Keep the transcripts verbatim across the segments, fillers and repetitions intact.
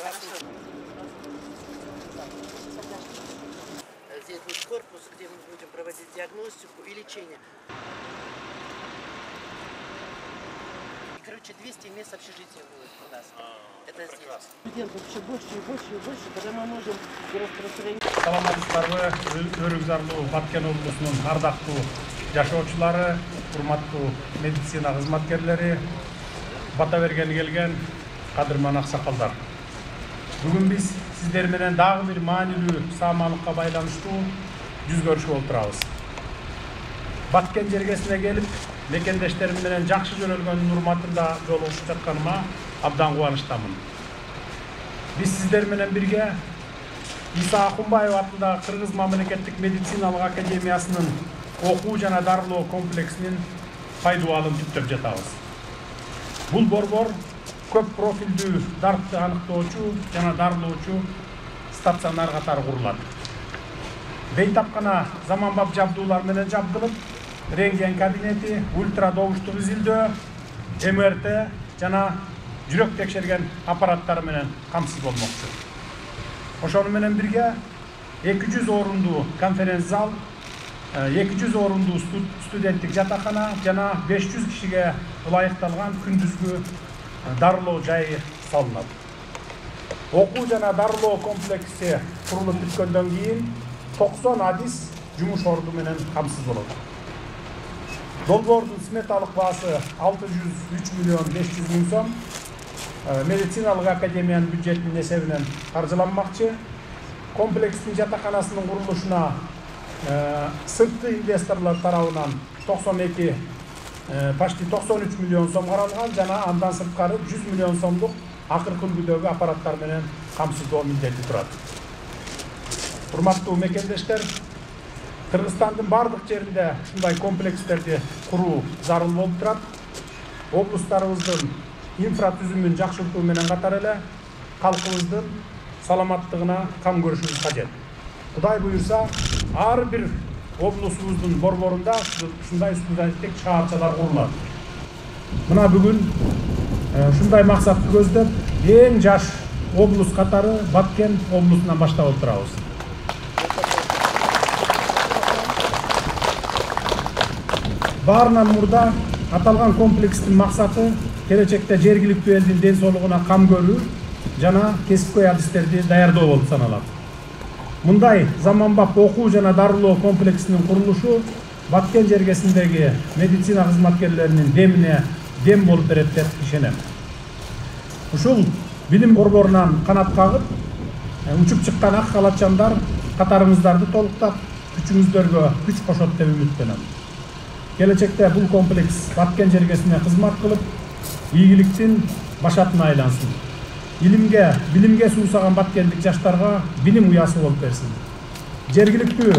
Здесь будет корпус, где мы будем проводить диагностику и лечение. Короче, двести мест общежития будет у нас. Это здесь. Студентов все больше и больше и больше, когда мы можем распространять. Саламатсыздарбы, өрүкзарлуу Баткен облусунун ардактуу жашоочулары, урматтуу медицина кызматкерлери, бата бергени келген кадырман аксакалдар. Бүгүн биз сиздер менен дагы бир маанилүү саамалыкка байланыштуу жүз көрүшүп отурабыз. Баткен жергесине келип, мекендештерим менен жакшы жөнөлгөндүн урматында жолугушуп жатканыма абдан кубанычтамын. Биз сиздер менен бирге Иса Акунбаев атындагы Кыргыз мамлекеттик медициналык академиясынын окуу жана дарылоо комплексинин пайдубалын түптөп жатабыз. Бул борбор көп профилдүү дартты аныктоочу жана дарылоочу стационар катары курулат. Бейтапкана заманбап жабдуулар менен жабдылып, рентген кабинети, ультрадобуштук изилдөө, эм эр тэ жана жүрөк текшерген аппараттары менен камсыз болмокчу. Ошону менен бирге эки жүз орундуу конференц зал, эки жүз орундуу студенттик жатакана жана беш жүз кишиге ылайыкталган күндүзгү дарылоо жайы салынат. Окуу жана дарылоо комплекси курулуп бүткөндөн кийин токсон адис жумуш орду менен камсыз болот. Долбоордун сметалык баасы алты жүз үч миллион беш жүз миң сом медициналык академиянын бюджетинин эсебинен каржыланмакчы. Комплекстин жатаканасынын курулушуна сыртқы инвесторлар тарабынан токсон эки, почти токсон үч миллион сом каралган жана андан сырткары жүз миллион сомдук акыркы үлгүдөгү аппараттар менен камсыздоо милдети турат. Урматтуу мекендештер, Кыргызстандын бардык жеринде ушундай комплекстерди куруу зарыл болуп турат. Облустарыбыздын инфратүзүмүн жакшыртуу менен катар эле калкыбыздын саламаттыгына кам көрүшүбүз кажет. Кудай буюрса, ар бир облусубуздун борборунда ушундай студенттик шаарчалар курулат. Мына бүгүн ушундай максатты көздөп, эң жаш облус катары Баткен облусунан баштап отурабыз. Баарынан мурда аталган комплекстин максаты келечекте жергиликтүү элдин ден соолугуна кам көрүү жана кесипкөй адистерди даярдоо болуп саналат. Мындай заманбап окуу жана дарылоо комплексинин курулушу Баткен жергесиндеги медицина кызматкерлеринин демине дем болуп берет деп ишенем. Ушул билим борборунан канат кагып, учуп чыккан ак халатчандар катарыңыздарды толуктап, күчүңүздөргө күч кошот деп үмүттөнөм. Келечекте бул комплекс Баткен жергесине кызмат кылып, ийгиликтин башатына айлансын. Илимге, билимге суусаган баткендик жаштарга билим уясы болуп берсин. Жергиликтүү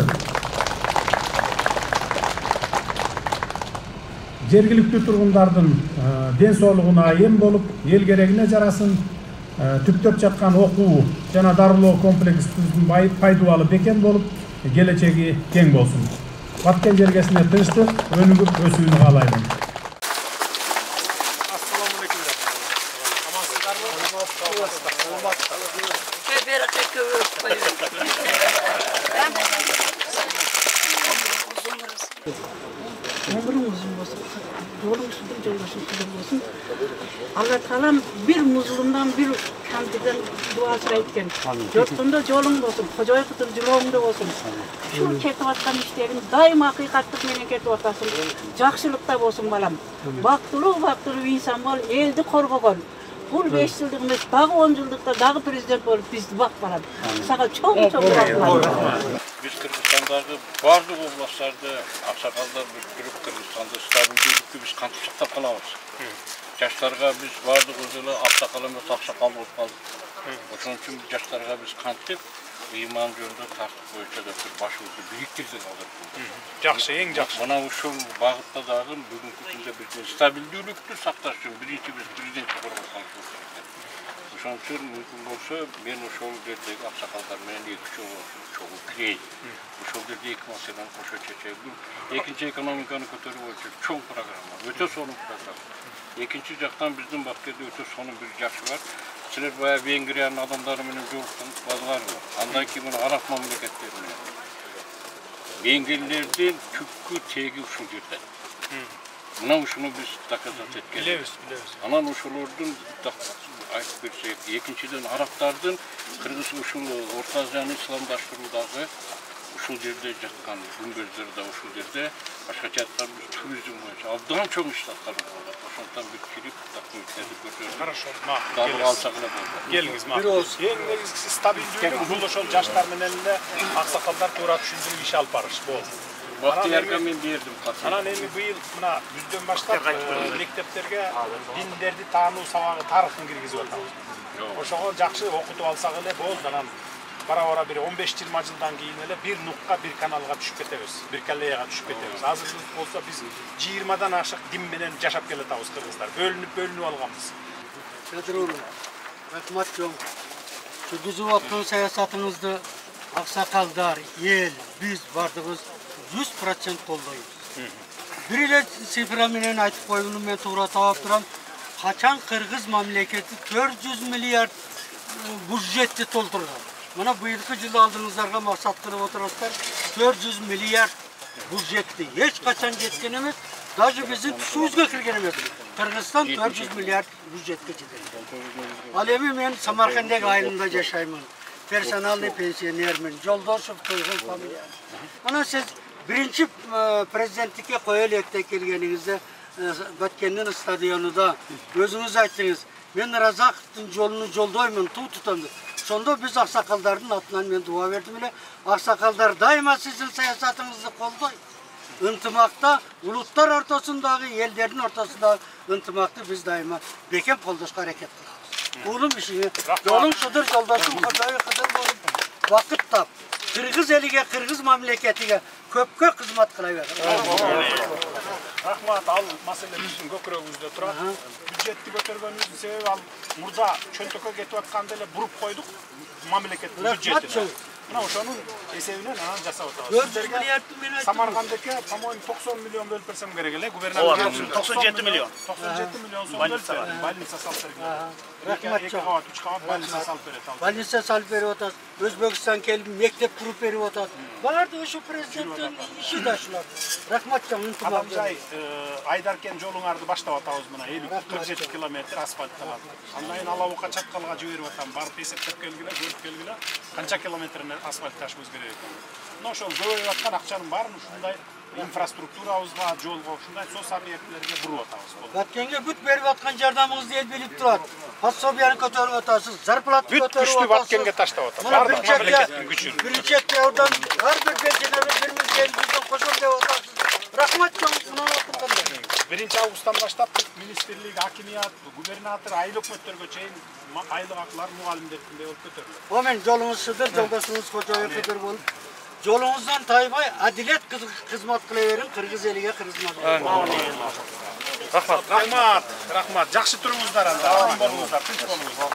Жергиликтүү тургундардын ден соолугуна эм болуп, эл керегине жарасын, түптөп жаткан окуу жана дарылоо комплексинин пайдубалы бекен болуп, келечеги кең болсун. Баткен жергесине тынчтык, өнүгүп өсүүнү каалаймын. Allah Taalam bir muzlumdan bir kandiden duasını etken. Yurtunda yolun olsun, koca kıtır cılığında olsun. Şu ketip atkan işlerin daima hakikatlik menen ketip atasın. Jakşılıkta olsun balam. Baktulu baktulu insan bol, eldi korgogon. Bul beş yıllık emas, dagı on yıllıkta dagı prezident bolup bizdi bak balam. Sana çok çok rahmat. Biz Kırgızstandagi bardıq oblastlarda aksakallar biriktirip Kırgızstanda stabillikti biz kantip saqlap kalabız. Yaşlarga biz bardıq özüle aksakalımız aksakal bolup kaldık. Oşun üçün yaşlarga biz kantip iman jönündө tartip boyunca da bir başımızı biriktirdik alır. Жакшы, эң жакшы. Мына ушул багытта дагы бүгүнкү күндө бир стабилдүүлүктү сакташ үчүн биринчи биз президентти корготкон. Ошон үчүн мүмкүн болсо мен ошол жердеги аксакалдар менен эки чогуу кирейин. Ошол жерде эки маселени кошо чечейин. Бул экинчи экономиканы көтөрүү боюнча чоң программа, өтө сонун программа. Экинчи жактан биздин Баккерде өтө сонун бир жакшы бар. Силер баягы Венгриянын адамдары менен жолукканыңар. Андан кийин мына араб мамлекеттери менен. Венгрлердин түпкү теги ушул жерде. Мына ушуну биз доказать эткенбиз. Билебиз, билебиз. Анан ошолордун айтып берсек, экинчиден арабтардын Кыргыз ушул Орто Азияны исламдаштыруудагы ушул жерде жаткан күмбөздөр да ушул жерде башкача айтканда туризм боюнча абдан чоң иш аткарып болот. Ошондон бир кирип документтерди көрсөтүп. Хорошо, макул. Дагы алсак эле болот. Келиңиз, макул. Эң негизгиси стабилдүүлүк, бул ошол жаштар менен эле аксакалдар туура түшүндүрүп иш алып барыш болду. Бактыярга мен бердим катып. Анан эми быйыл мына бүздөн баштап мектептерге диндерди таануу сабагы тарыхын киргизип атабыз. Ошого жакшы окутуп алсак эле болду. Анан бара-бара бир он беш жыйырма жылдан кийин эле бир нукка, бир каналга түшүп кетебиз. Бир коллеяга түшүп кетебиз. Азыр болсо биз жыйырмадан ашык дин менен жашап келатабыз кыргыздар. Бөлүнүп бөлүнүп алганбыз. Петровна, рахмат чоң. Жүргүзүп аткан саясатыңызды аксакалдар, эл, биз бардыгыбыз жүз процент колдойбуз. Бир эле цифра менен айтып коюуну мен туура таап турам. Качан Кыргыз мамлекети төрт жүз миллиард бюджетти толтурган. Мына быйылкы жылы алдыңыздарга максат кылып отурасыздар. төрт жүз миллиард бюджетти эч качан жеткен эмес. Даже биздин түшүбүзгө кирген эмес. Кыргызстан төрт жүз миллиард бюджетке жеткен. Ал эми мен Самаркандеги айылында жашаймын. Персоналный пенсионермин. Жолдошев Тойгон фамилия. Мына сиз биринчи президенттикке кое электе келгениңизде Баткендин стадионунда өзүңүз айттыңыз. Мен Разаковдун жолуну жолдоймун, туу тутам. Сонда биз аксакалдардын атынан мен дуа бердим эле. Аксакалдар дайыма сиздин саясатыңызды колдойт. Ынтымакта улуттар ортосундагы, элдердин ортосундагы ынтымакты биз дайыма бекем колдошко аракет кылабыз. Улум ишиңи, жолуң шыдыр, жолдошуң кожоюу кыдыр болуп, вакыт тап. Кыргыз элиге, Кыргыз мамлекетиге көпкө кызмат кыла бер. Рахмат, ал маселе биздин көкүрөгүбүздө турат. Бюджетти көтөргөнүбүздүн себеби ал мурда чөнтөккө кетип атканда эле буруп койдук мамлекеттин бюджетин. Мына ошонун эсебинен анан жасап атабыз. Сиздерге Самаркандыке, по-моему, токсон миллион бөлүп берсем керек эле, губернатор. токсон жети миллион. токсон жети миллион сом бөлсө, больница салып берген. Рахмат эки кабат, үч кабат больница салып берет. Больница салып берип атат. Өзбекстан келип мектеп куруп берип атат. Баарды ошо президенттин иши да ушулар. Рахмат чоң, ынтымак. Адамжай Айдаркен жолуңарды баштап атабыз мына элүү кырк жети километр асфальтталат. Андан кийин Алабука Чаткалга жиберип атам. Барып эсептеп келгиле, көрүп келгиле. Канча километрин асфальт ташыбыз керек экен. Мына ошол көбөйүп аткан акчанын баарын ушундай инфраструктурабызга, жолго, ушундай соц объектилерге буруп атабыз. Баткенге бүт берип аткан жардамыңызды эл билип турат. Пособияны көтөрүп атасыз, зарплата бүт көтөрүп күчтү атасыз. Баткенге таштап атат. Бардык мамлекеттин күчүн. Биринчи октябрдан ар бир пенсионерге бир миң элүү кошом деп атасыз. Рахмат чоң, мына отурганда. биринчи августтан баштап министрлик, акимият, губернатор, айыл өкмөттөргө чейин айлык акылар мугалимдердин болуп көтөрүлөт. Омен жолуңуз шыдыр, жолдошуңуз кожоюу кыдыр болуп, жолуңуздан тайбай адилет кызмат кыла бериң Кыргыз элиге, Кыргыз мамлекетине. Рахмат, рахмат, рахмат. Жакшы туруңуздар анда, аман болуңуздар, тынч болуңуздар.